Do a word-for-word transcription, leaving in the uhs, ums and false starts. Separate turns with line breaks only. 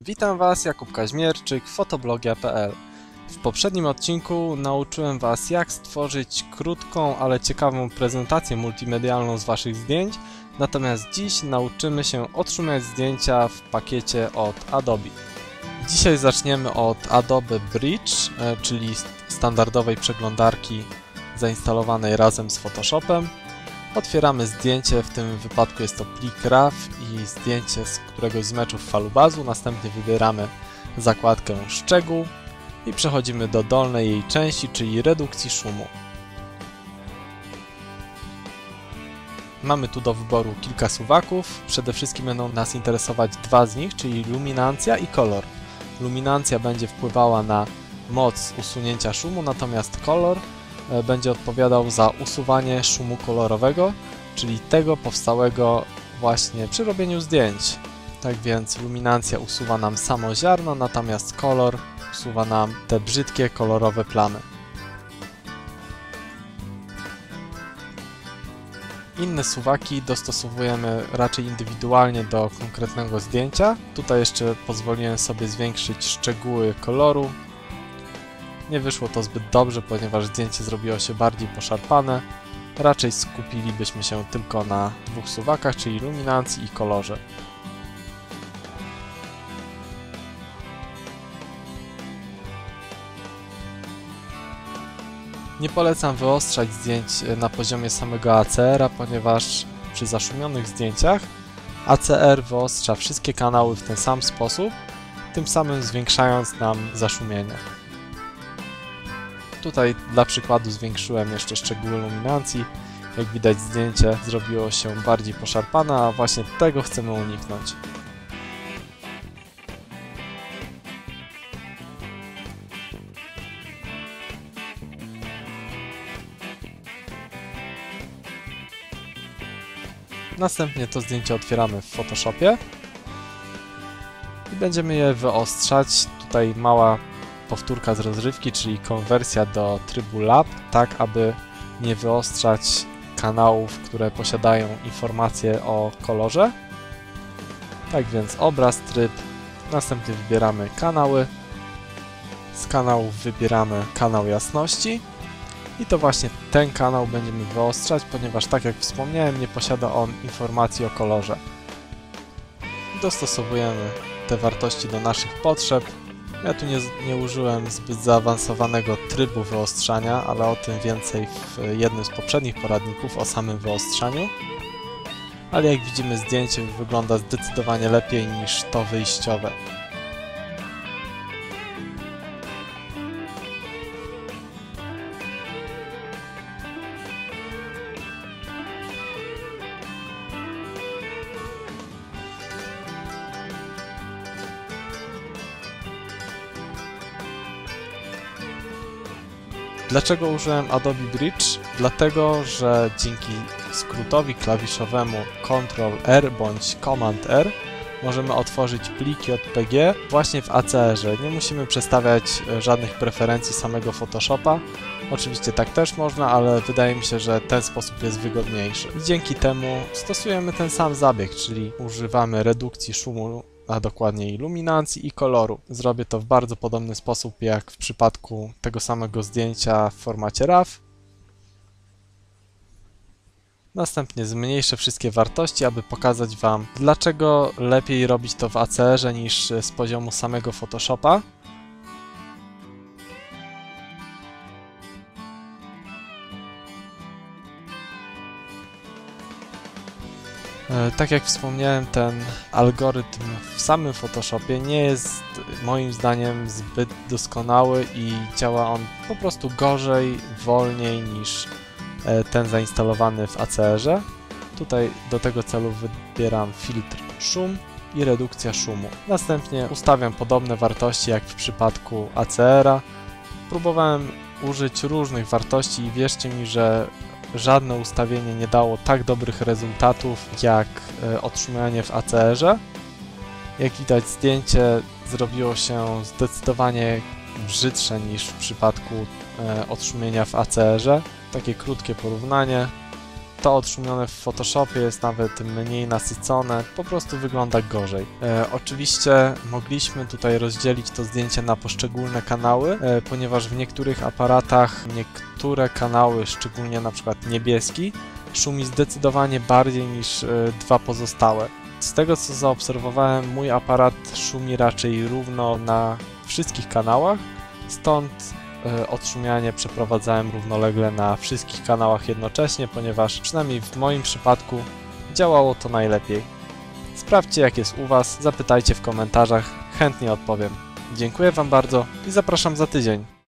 Witam Was, Jakub Kaźmierczyk, fotoblogia kropka p l. W poprzednim odcinku nauczyłem Was, jak stworzyć krótką, ale ciekawą prezentację multimedialną z Waszych zdjęć, natomiast dziś nauczymy się otrzymać zdjęcia w pakiecie od Adobe. Dzisiaj zaczniemy od Adobe Bridge, czyli standardowej przeglądarki zainstalowanej razem z Photoshopem. Otwieramy zdjęcie, w tym wypadku jest to plik R A W i zdjęcie z któregoś z meczów falubazu. Następnie wybieramy zakładkę Szczegół i przechodzimy do dolnej jej części, czyli redukcji szumu. Mamy tu do wyboru kilka suwaków. Przede wszystkim będą nas interesować dwa z nich, czyli luminancja i kolor. Luminancja będzie wpływała na moc usunięcia szumu, natomiast kolor będzie odpowiadał za usuwanie szumu kolorowego, czyli tego powstałego właśnie przy robieniu zdjęć. Tak więc luminancja usuwa nam samo ziarno, natomiast kolor usuwa nam te brzydkie, kolorowe plamy. Inne suwaki dostosowujemy raczej indywidualnie do konkretnego zdjęcia. Tutaj jeszcze pozwoliłem sobie zwiększyć szczegóły koloru. Nie wyszło to zbyt dobrze, ponieważ zdjęcie zrobiło się bardziej poszarpane. Raczej skupilibyśmy się tylko na dwóch suwakach, czyli luminancji i kolorze. Nie polecam wyostrzać zdjęć na poziomie samego A C R-a, ponieważ przy zaszumionych zdjęciach A C R wyostrza wszystkie kanały w ten sam sposób, tym samym zwiększając nam zaszumienie. Tutaj dla przykładu zwiększyłem jeszcze szczegóły luminancji. Jak widać, zdjęcie zrobiło się bardziej poszarpane, a właśnie tego chcemy uniknąć. Następnie to zdjęcie otwieramy w Photoshopie i będziemy je wyostrzać. Tutaj mała powtórka z rozrywki, czyli konwersja do trybu lab, tak aby nie wyostrzać kanałów, które posiadają informacje o kolorze. Tak więc obraz, tryb, następnie wybieramy kanały. Z kanałów wybieramy kanał jasności i to właśnie ten kanał będziemy wyostrzać, ponieważ tak jak wspomniałem, nie posiada on informacji o kolorze. Dostosowujemy te wartości do naszych potrzeb. Ja tu nie, nie użyłem zbyt zaawansowanego trybu wyostrzania, ale o tym więcej w jednym z poprzednich poradników o samym wyostrzaniu. Ale jak widzimy, zdjęcie wygląda zdecydowanie lepiej niż to wyjściowe. Dlaczego użyłem Adobe Bridge? Dlatego, że dzięki skrótowi klawiszowemu Ctrl R bądź Command R możemy otworzyć plik J P G właśnie w A C R-ze. Nie musimy przestawiać żadnych preferencji samego Photoshopa. Oczywiście tak też można, ale wydaje mi się, że ten sposób jest wygodniejszy. I dzięki temu stosujemy ten sam zabieg, czyli używamy redukcji szumu, a dokładniej luminancji i koloru. Zrobię to w bardzo podobny sposób jak w przypadku tego samego zdjęcia w formacie R A W. Następnie zmniejszę wszystkie wartości, aby pokazać Wam, dlaczego lepiej robić to w A C R-ze niż z poziomu samego Photoshopa. Tak jak wspomniałem, ten algorytm w samym Photoshopie nie jest moim zdaniem zbyt doskonały i działa on po prostu gorzej, wolniej niż ten zainstalowany w A C R-ze. Tutaj do tego celu wybieram filtr szum i redukcja szumu. Następnie ustawiam podobne wartości jak w przypadku A C R-a. Próbowałem użyć różnych wartości i wierzcie mi, że żadne ustawienie nie dało tak dobrych rezultatów jak odszumianie w A C R-ze. Jak widać, zdjęcie zrobiło się zdecydowanie brzydsze niż w przypadku odszumienia w A C R-ze. Takie krótkie porównanie. to odszumione w Photoshopie jest nawet mniej nasycone, po prostu wygląda gorzej. E, oczywiście mogliśmy tutaj rozdzielić to zdjęcie na poszczególne kanały, e, ponieważ w niektórych aparatach niektóre kanały, szczególnie na przykład niebieski, szumi zdecydowanie bardziej niż e, dwa pozostałe. Z tego co zaobserwowałem, mój aparat szumi raczej równo na wszystkich kanałach, stąd e, odszumianie przeprowadzałem równolegle na wszystkich kanałach jednocześnie, ponieważ przynajmniej w moim przypadku działało to najlepiej. Sprawdźcie jak jest u Was, zapytajcie w komentarzach, chętnie odpowiem. Dziękuję Wam bardzo i zapraszam za tydzień.